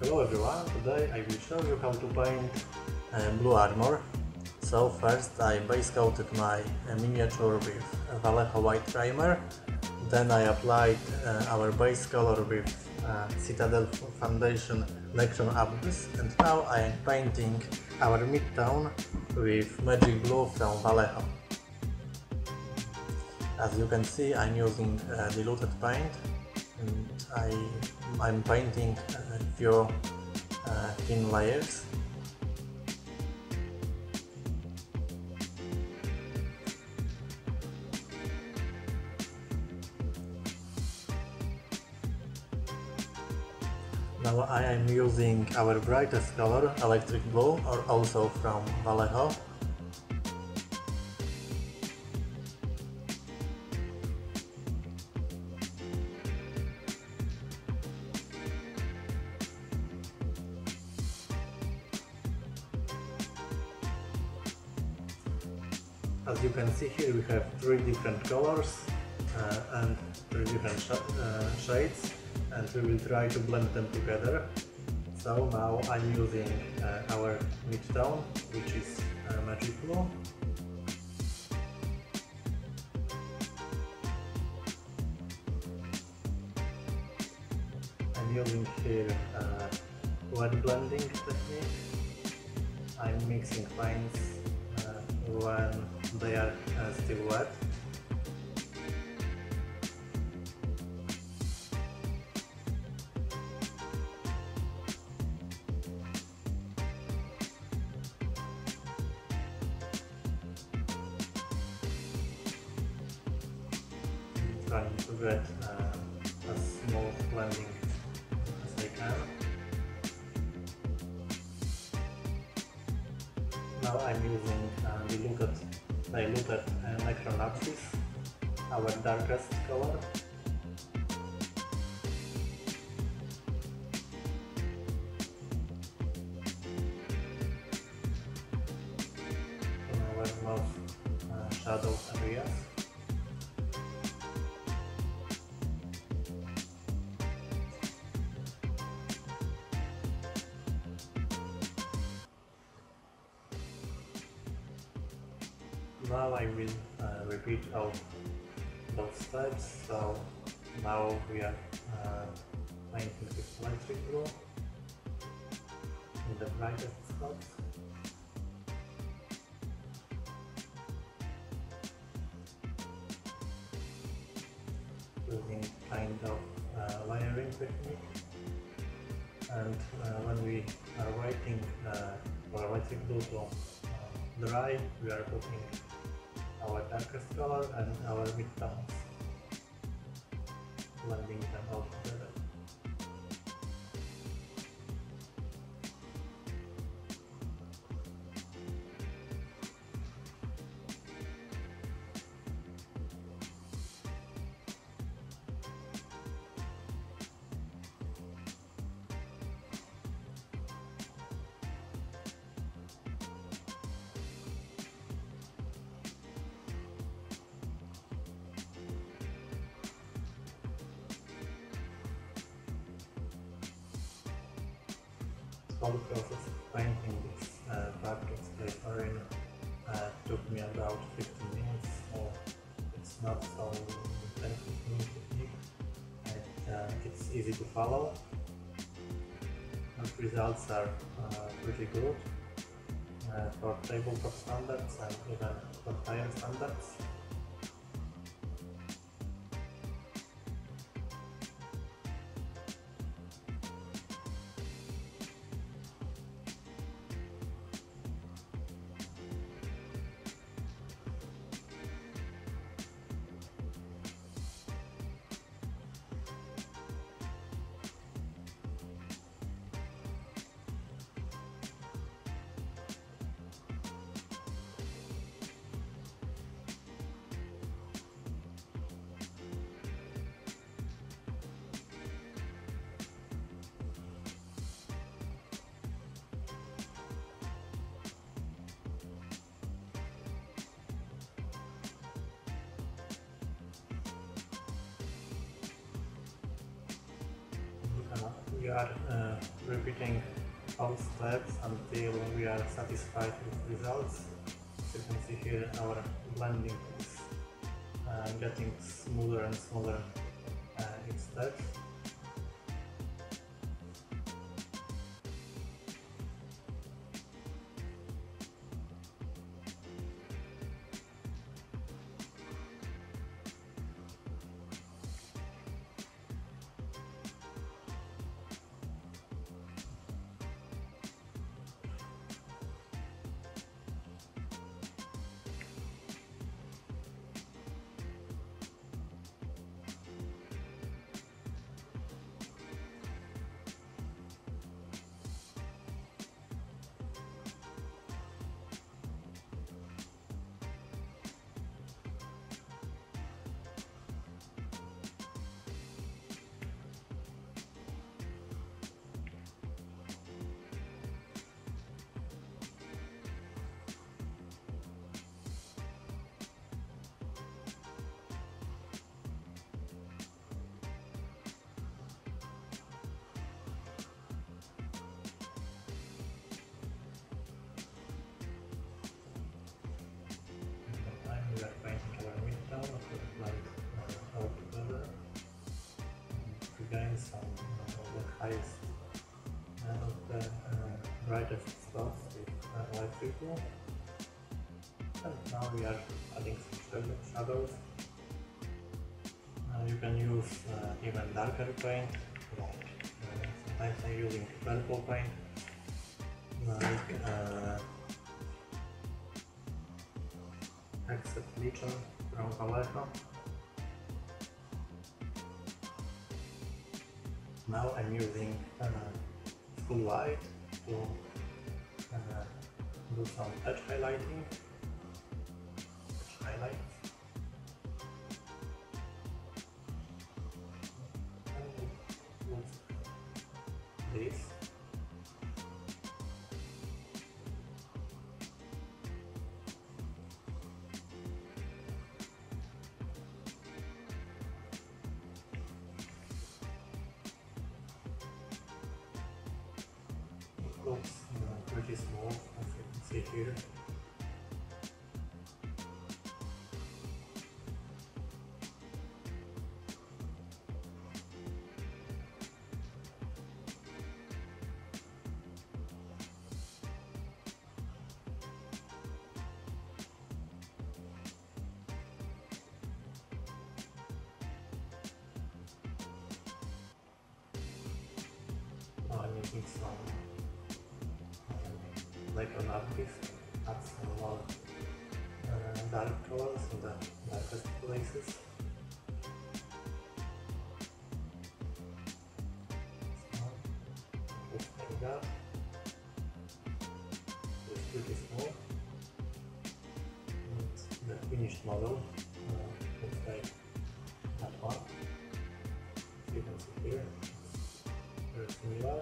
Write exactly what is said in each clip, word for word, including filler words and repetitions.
Hello everyone, today I will show you how to paint uh, Blue Armor. So first I base coated my uh, miniature with Vallejo white primer, then I applied uh, our base color with uh, Citadel Foundation Necron Abyss, and now I am painting our midtone with Magic Blue from Vallejo. As you can see, I'm using uh, diluted paint, and I, I'm painting a few uh, thin layers. Now I am using our brightest color, Electric Blue, or also from Vallejo. As you can see here, we have three different colors uh, and three different sh uh, shades, and we will try to blend them together. So now I'm using uh, our midtone, which is uh, Magic Blue. I'm using here uh, wet blending technique. I'm mixing paints uh, when they are uh, still wet. Trying to get uh, as smooth blending as I can. Now I'm using uh, diluted, diluted uh, Necron Abyss, our darkest color. In our most uh, shadow areas. Now I will uh, repeat all those steps. So now we are uh, painting with Electric Blue in the brightest spots. Using kind of uh, layering technique, and uh, when we are waiting uh, for Electric Blue to uh, dry, we are putting our darkest color and our midtones, blending them all together. The whole process of painting this uh, backdrop paper in uh, took me about fifteen minutes, so it's not so technical technique, and uh, it's easy to follow, and results are uh, pretty good uh, for tabletop standards and even for tire standards. we are uh, repeating all steps until we are satisfied with results. As you can see here, our blending is uh, getting smoother and smoother uh, each step. We are painting our midtown of the light uh, all together to gain some uh, of the highest uh, of the uh, brightest spots with uh, light people. And now we are adding some shadows. Uh, you can use uh, even darker paint. Like, uh, sometimes I'm using purple paint, like uh, Except Legion from Vallejo. Now I'm using uh, full white to uh, do some edge highlighting. Edge highlights. And use this. Looks uh, pretty small, as you can see here. Now I'm making some like on artist, add some more uh, dark colors in the darkest places. So, just like that. It's pretty small. And the finished model uh, looks like that one. As you can see here, it's very similar.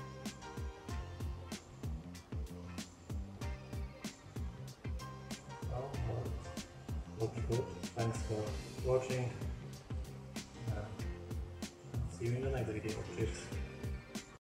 Looks good. Thanks for watching. Uh, see you in the next video. Cheers.